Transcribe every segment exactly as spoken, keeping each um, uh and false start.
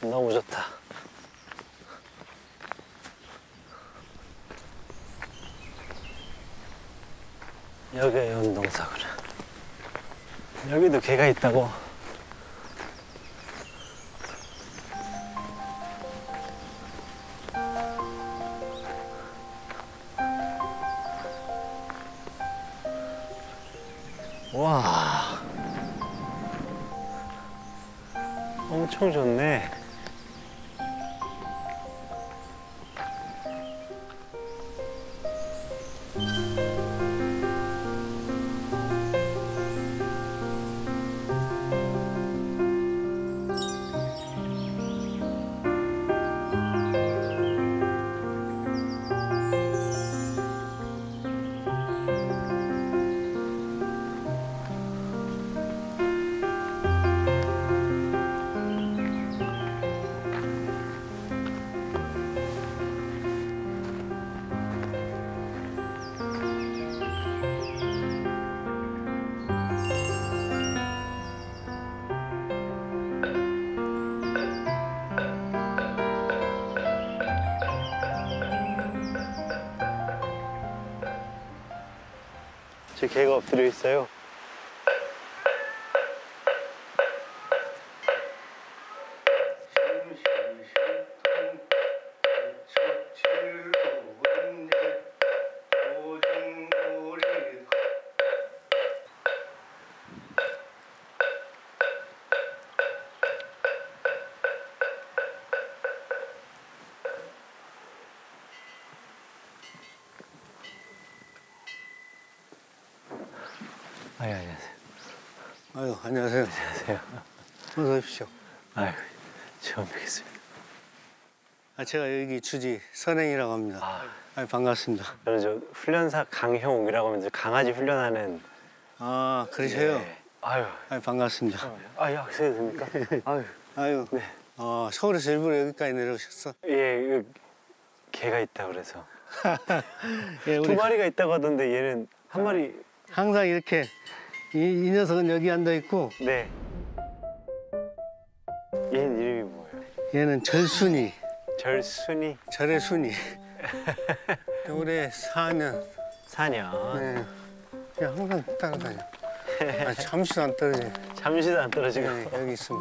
너무 좋다. 여기가 연동사구나. 여기도 개가 있다고. 와, 엄청 좋네. 저 개가 엎드려 있어요. 아유, 안녕하세요. 아유, 안녕하세요. 안녕하세요. 어서 오십시오. 아유, 처음 뵙겠습니다. 아, 제가 여기 주지 선행이라고 합니다. 아, 아유, 반갑습니다. 저는 저 훈련사 강형욱이라고 하면서 강아지 훈련하는. 아, 그러세요? 네. 아유, 아유, 반갑습니다. 아, 약속해도 됩니까? 아유, 아유, 네. 어, 서울에서 일부러 여기까지 내려오셨어? 예, 개가 있다 그래서. 예, 두 우리 마리가 있다고 하던데 얘는 한 마리. 항상 이렇게 이, 이 녀석은 여기 앉아 있고 네. 얘는 이름이 뭐예요? 얘는 절순이, 절순이. 절의 순이. 올해 사 년. 사 년. 네. 그냥 항상 따라다녀. 아, 잠시도 안 떨어져. 잠시도 안 떨어지고. 네, 여기 있으면.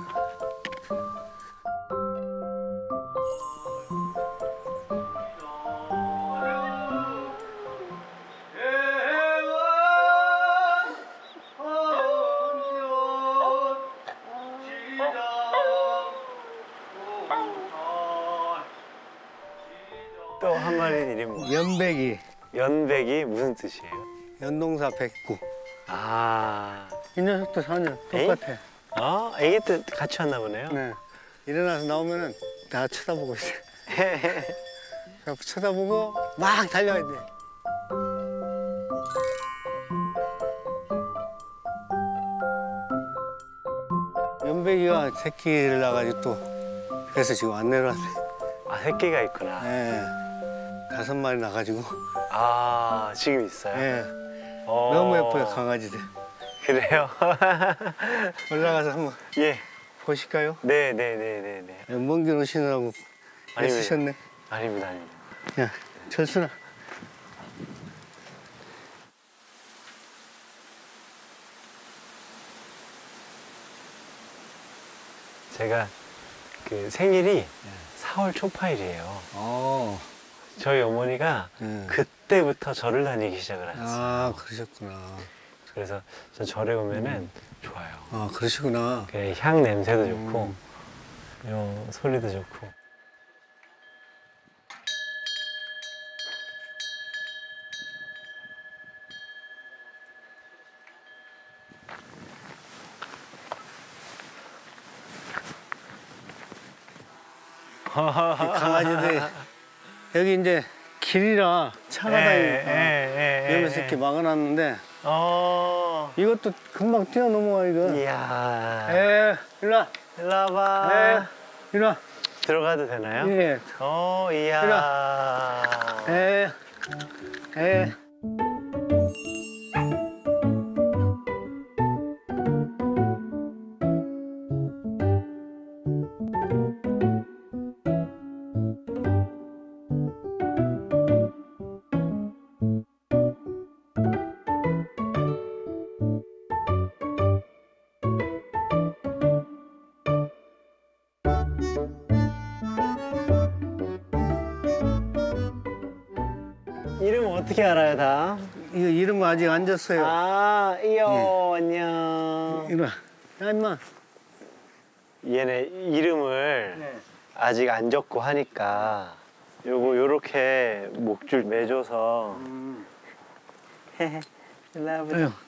또 한 마리는 이름이 뭐예요? 연백이, 연백이 무슨 뜻이에요? 연동사 백구. 아, 이 녀석도 사 년 똑같아. 어? 애기 때 같이 왔나 보네요. 네. 일어나서 나오면은 다 쳐다보고 있어요. 그래서 쳐다보고 막 달려야 돼. 연백이가 새끼를 낳아가지고 또 그래서 지금 안 내려왔네. 아, 새끼가 있구나. 네. 다섯 마리 나가지고. 아, 지금 있어요? 네. 어... 너무 예뻐요, 강아지들. 그래요? 올라가서 한번 예. 보실까요? 네네네네네. 먼 길 오시느라고 아닙니다. 애쓰셨네. 아닙니다, 아닙니다. 야, 철순아. 제가 그 생일이 사월 초파일이에요. 어. 저희 어머니가 네. 그때부터 절을 다니기 시작을 하셨어요. 아, 그러셨구나. 그래서 저 절에 오면은 음. 좋아요. 아, 그러시구나. 그 향 냄새도 음. 좋고, 요 소리도 좋고. 이 강아지들이 여기 이제 길이라 차가 다니니까 위험해서 이렇게 막아놨는데 어. 이것도 금방 뛰어넘어와 이거. 이야. 에, 일로 와. 일로 와봐. 에, 일로 와. 들어가도 되나요? 예. 어, 이야. 에, 에. 이름 어떻게 알아요, 다? 이거 이런 거 아직 안 졌어요. 아, 이요, 안녕. 이리 와. 야, 임마. 얘네 이름을 네. 아직 안 적고 하니까 요거 요렇게 목줄 매줘서 음. 헤헤 일로 와보자. 아유.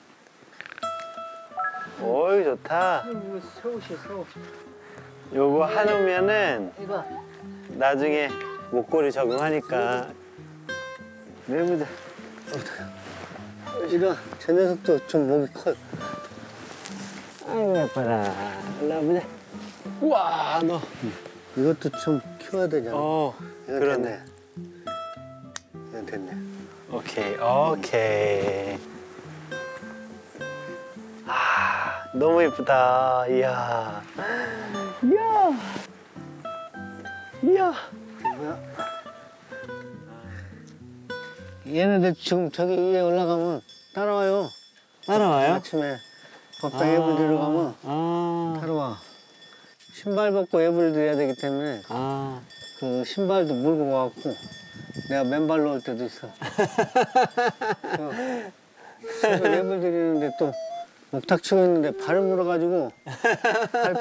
오이 좋다. 이거 서우시, 서우. 요거 하놓으면은 이거. 나중에 목걸이 적응하니까 내보자. 이리 와. 저 녀석도 좀 목이 커. 아이고 예뻐라. 일로 와보자. 우와 너. 이것도 좀 키워야 되잖아. 어 이건 그러네. 됐네. 이건 됐네. 오케이 오케이. 아 너무 예쁘다. 이야. 이야. 이야. 뭐야? 얘네들 지금 저기 위에 올라가면 따라와요. 따라와요? 아침에 법당 애불 들으러 가면 아. 따라와. 신발 벗고 애불 드려야 되기 때문에 아. 그 신발도 물고 와갖고 내가 맨발로 올 때도 있어. 새벽 애불 드리는데 또 목탁 치고 있는데 발을 물어가지고 발...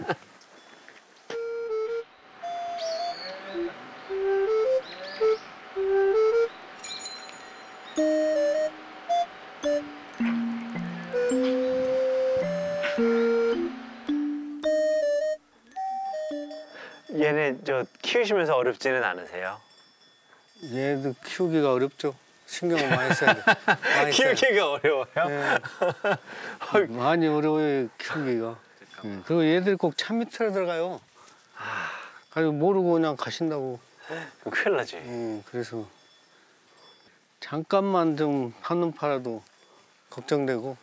얘네 저 키우시면서 어렵지는 않으세요? 얘도 키우기가 어렵죠. 신경을 많이 써야 돼. 많이 써야 돼. 키우기가 어려워요? 네. 많이 어려워요, 키우기가. 네. 그리고 얘들이 꼭 차 밑으로 들어가요. 가지고 모르고 그냥 가신다고. 그럼 큰일 나지. 음, 그래서 잠깐만 좀 한눈 팔아도 걱정되고.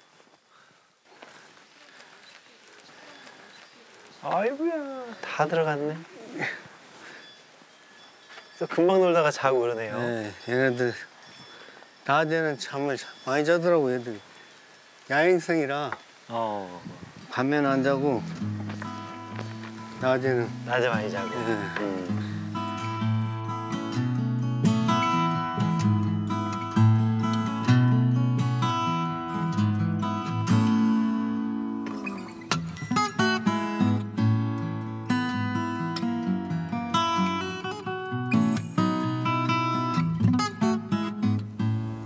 아이고야 다 들어갔네. 그래서 금방 놀다가 자고 그러네요. 네, 얘네들 낮에는 잠을 많이 자더라고 얘들이. 야행성이라 어 밤에는 안 자고 낮에는. 낮에 많이 자고. 네. 음.